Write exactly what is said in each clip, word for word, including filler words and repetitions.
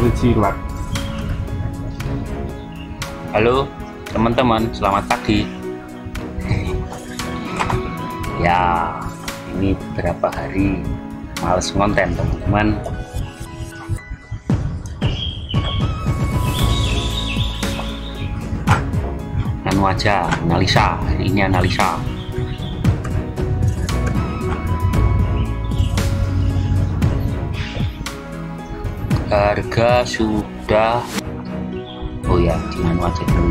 jilat. Halo teman-teman, selamat pagi. Ya, ini beberapa hari males konten teman-teman. Anu aja, analisa. Hari ini analisa. Harga sudah, oh ya, di anu aja dulu.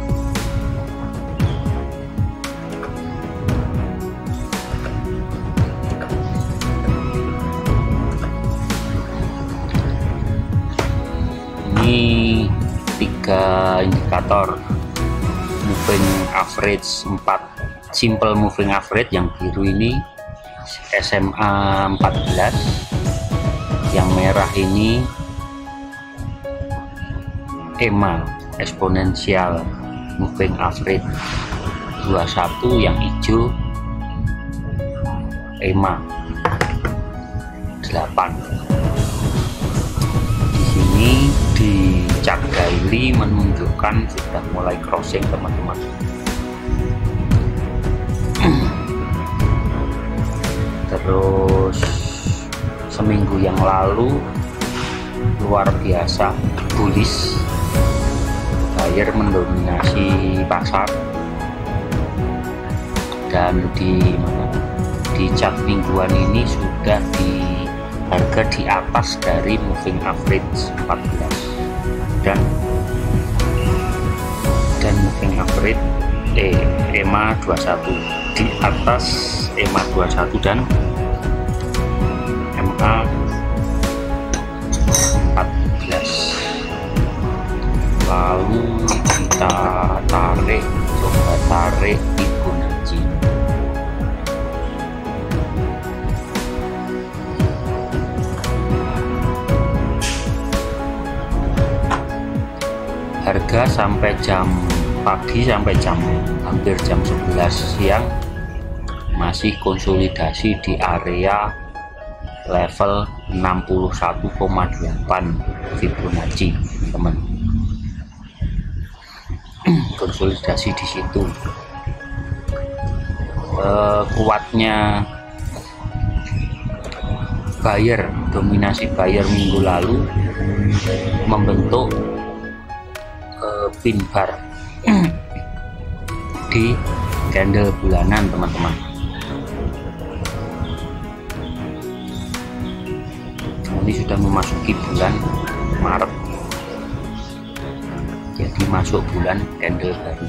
Ini tiga indikator moving average empat, simple moving average. Yang biru ini S M A empat belas, yang merah ini E M A exponential moving average dua puluh satu, yang hijau E M A delapan. Di sini di chart daily menunjukkan sudah mulai crossing teman-teman. Terus seminggu yang lalu luar biasa bullish, buyer mendominasi pasar, dan di di chart mingguan ini sudah di harga di atas dari moving average empat belas dan dan moving average eh, E M A dua puluh satu, di atas E M A dua puluh satu dan M A empat belas. Lalu kita tarik, coba tarik Fibonacci. Harga sampai jam pagi, sampai jam hampir jam sebelas siang masih konsolidasi di area level enam puluh satu koma delapan Fibonacci, teman. Konsolidasi di situ. Uh, kuatnya buyer, dominasi buyer minggu lalu membentuk uh, pin bar di candle bulanan, teman-teman. Ini sudah memasuki bulan Maret, jadi masuk bulan candle baru.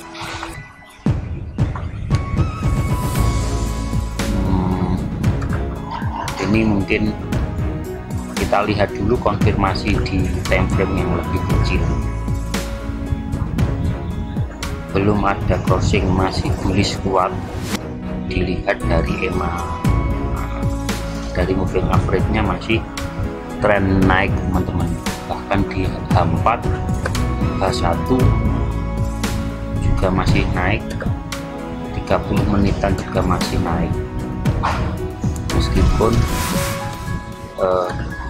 Hmm, ini mungkin kita lihat dulu konfirmasi di time frame yang lebih kecil. Belum ada crossing, masih bullish kuat. Dilihat dari E M A, dari moving average-nya masih tren naik, teman-teman. Bahkan di H empat, H satu juga masih naik, tiga puluh menitan juga masih naik, meskipun eh,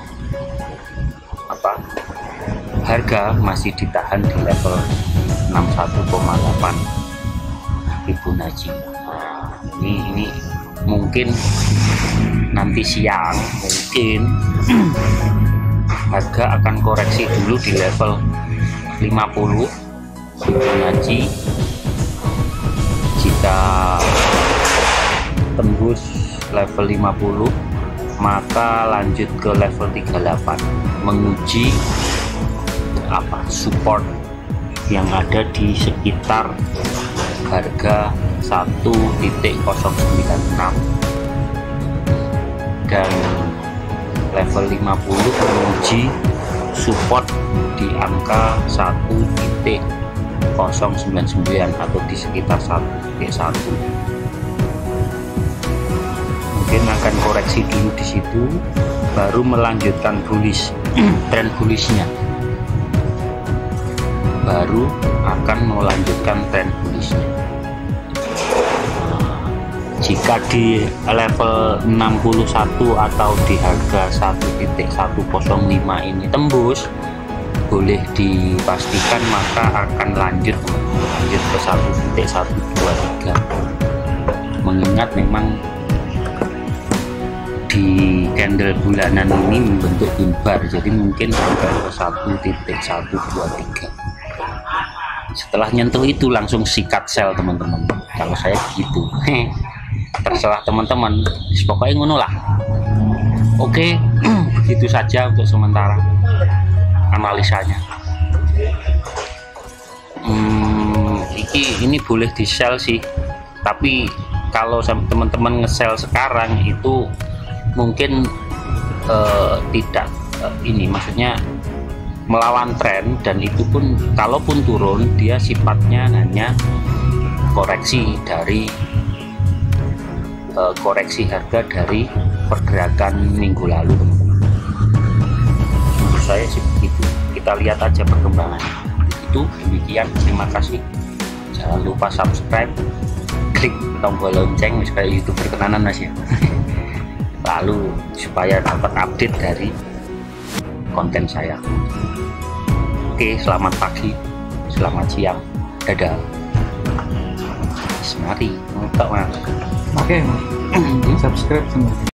apa harga masih ditahan di level enam puluh satu koma delapan Fibonacci. Ini ini mungkin nanti siang mungkin harga akan koreksi dulu di level lima puluh Fibonacci. Jika tembus level lima puluh, maka lanjut ke level tiga puluh delapan, menguji apa support yang ada di sekitar harga satu titik nol sembilan enam, dan level lima puluh menguji support di angka satu titik nol sembilan sembilan atau di sekitar satu titik satu. Mungkin akan koreksi dulu di situ, baru melanjutkan bullish, tren bullishnya, baru akan melanjutkan tren bullishnya. jika di level enam puluh satu atau di harga satu titik satu nol lima ini tembus, boleh dipastikan maka akan lanjut lanjut ke satu titik satu dua tiga. Mengingat memang di candle bulanan ini membentuk bar, jadi mungkin sampai ke satu titik satu dua tiga. Setelah nyentuh itu langsung sikat sell teman-teman, kalau saya begitu. Terserah teman-teman, pokoknya ngono lah. Oke, begitu saja untuk sementara analisanya. Hmm, iki ini boleh di sell sih, tapi kalau teman-teman nge-sell sekarang itu mungkin uh, tidak uh, ini maksudnya melawan tren, dan itu pun kalaupun turun dia sifatnya hanya koreksi dari uh, koreksi harga dari pergerakan minggu lalu teman-teman. Menurut saya sih begitu, kita lihat aja perkembangannya. Itu demikian, terima kasih, jangan lupa subscribe, klik tombol lonceng supaya YouTube berkenanan mas ya. Lalu supaya dapat update dari konten saya. Oke, selamat pagi, selamat siang, dadah. Mari, nonton mas. Oke, mas. Subscribe semua.